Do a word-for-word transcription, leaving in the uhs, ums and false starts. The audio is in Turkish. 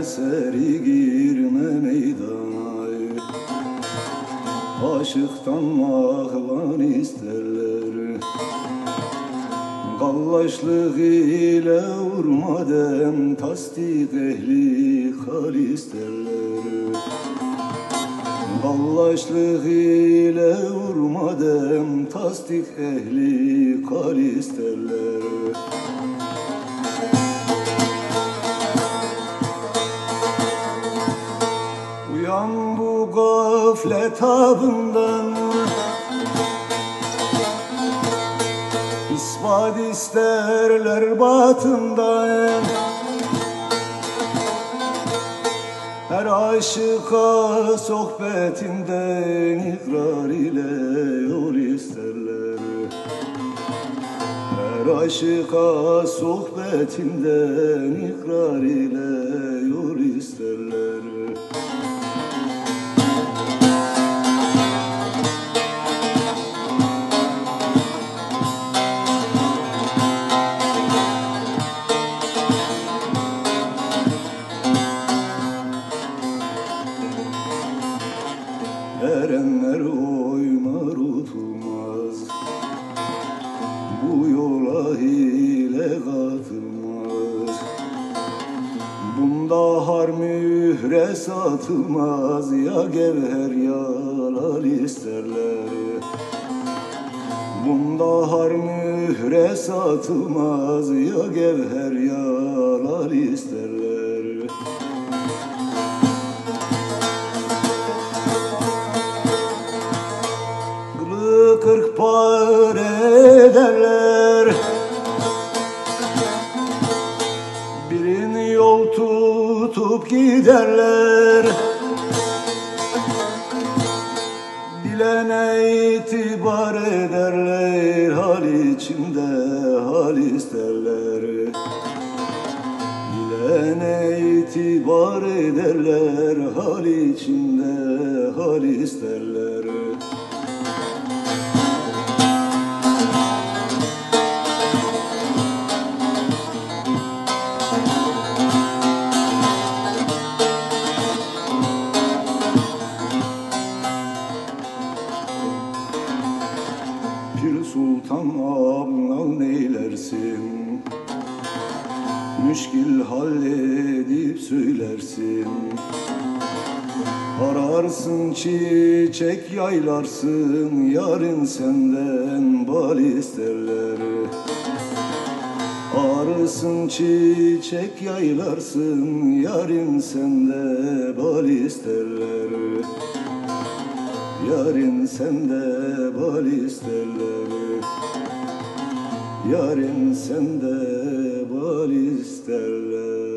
serseri girme meydana. Aşıktan mahvan isterler, gallaşlık ile vurma dem, tasdik ehli hal isterler. Gallaşlık ile vurma dem, tasdik ehli hal isterler. Uyan bu gaflet abından, İspat isterler batından. Her aşıka sohbetinden ikrar ile yol isterler. Her aşıka sohbetinden ikrar ile yol isterler. Erenler oynar utulmaz, bu yola hile katılmaz. Bunda har mühre satılmaz, ya gevher ya lal isterler. Bunda har mühre satılmaz, ya gevher ya lal isterler. Kırk pare ederler, birini yol tutup giderler. Bilene itibar ederler, hal içinde hal isterler. Bilene itibar ederler, hal içinde hal isterler. Pir Sultan ablan neylersin, müşkil halledip söylersin. Ararsın çiçek yaylarsın, yarın senden bal isterler. Arısın çiçek yaylarsın, yarın sende bal isterler. Yarın sende bal isterler, yarın sende bal isterler.